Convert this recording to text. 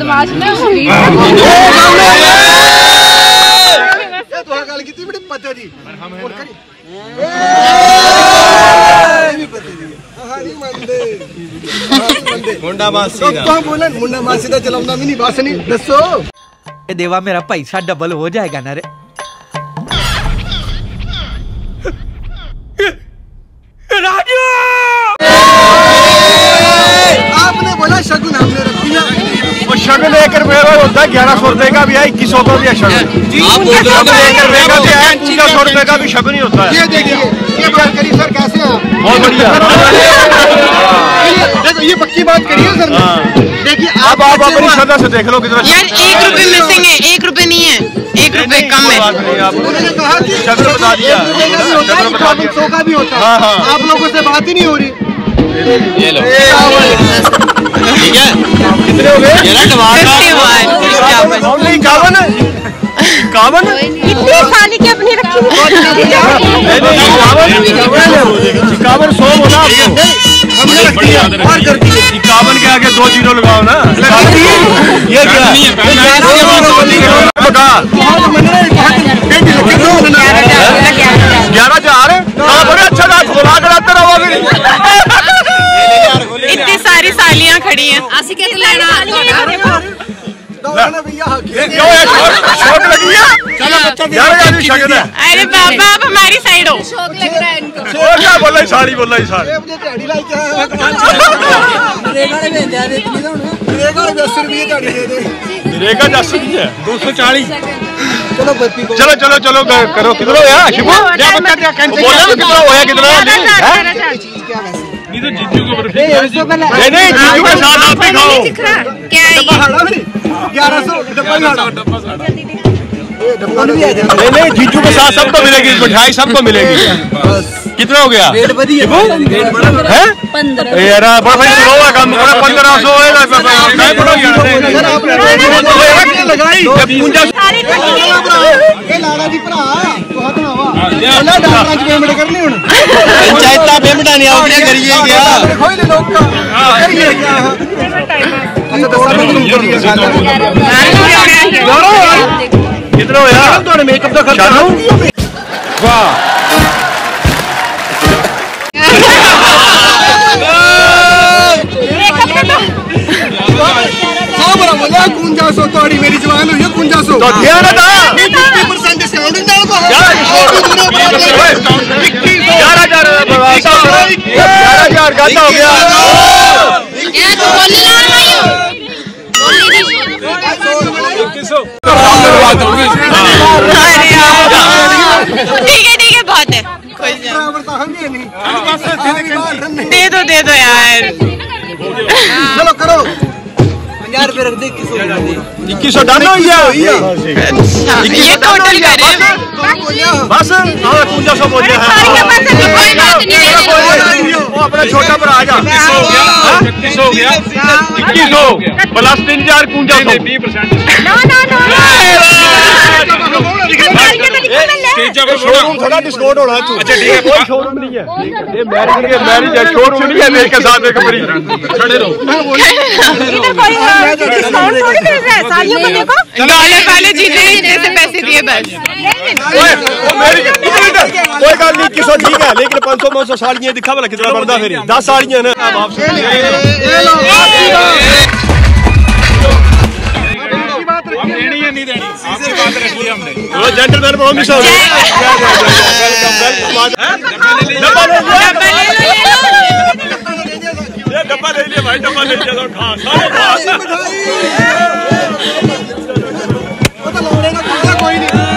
बदमाश ने मुंडा मासी दा चलाउंदा भी नहीं बस नहीं दसो ए देवा मेरा पैसा डबल हो जाएगा ना रे। राजू आपने बोला शगुन हमने रख दिया। वो शगुन 1 रुपये का होता है, 1100 रुपए का भी है, 2100 का भी है शगुन। 1 रुपये का भी है, 1400 रुपए का भी शगुन ही होता है। ये देखिए ये बात करी सर, कैसे हैं? बहुत बढ़िया। देखो ये पक्की बात करिए सर। देखिए अब आप अपनी श्रद्धा से देख लो कितना यार 1 रुपए मिसिंग है, 1 रुपए नहीं है, 1 रुपए कम है। उन्होंने कहा कि शगुन बता दिया, 100 का भी होता है। आप लोगों से बात ही नहीं हो रही। ये लो ठीक है, कितने हो गए? 51 इतनी साली की अपनी रखी हुई 51 100 बोला हमने रख दिया। 51 के आगे 2 जीरो लगाओ ना। ये क्या 11,000 बड़े अच्छा रात खोला कराते रहो। इतनी सारी सालियां खड़ी हैं। शौक लगी है। अरे बाबा आप हमारी साइड हो। क्या बोला साड़ी बोला साड़ी रेगा 10 है 240। चलो चलो चलो करो। कितना होया शिबू? बोला कितना होया कितना? नहीं जीजू को नहीं जीजू के साथ आप ही खाओ। क्या है 1100 नहीं जीजू के साथ सबको मिलेगी मिठाई, सबको मिलेगी। कितना हो गया? है यार बड़ा भाई सुनो काम 1500 लगाई लाला जी भरा पेमेंट करनी हूं पंचायत पेमेंट नहीं आओगे करिए कितना हो यार? मेकअप का खर्चा वाह कुंजा सौ तोड़ी मेरी जवान हुई है 5500 तो ध्यान रखना 50% डिस्काउंट डाल दो 11,000 घाटा हो गया। ठीक है बहुत है, दे दो यार। चलो करो 50 रुपए रख दे। 2100 डन हो गया। ये टोटल करे बस 5500 बोलिए वो अपना छोटा पर आ जा। 2100 हो गया 2100 प्लस 3000 शोरूम थोड़ा डिस्काउंट होना। अच्छा ठीक है कोई शोरूम नहीं है, ये मैरिज है, शोरूम नहीं है। मेरे के साथ एक बड़ी खड़े रहो। वाले जीते जैसे पैसे दिए बस। कोई गल नहीं 2100 ठीक है, लेकिन 500 साड़ियां दिखा वाला कितना बनता फिर 10 साड़ियां ना। नहीं देनी आपकी बात रखी हमने। वो जेंटलमैन प्रॉमिस हो गया। डब्बा ले लिया भाई, डब्बा ले लिया तो खा सारे खा। कोई नहीं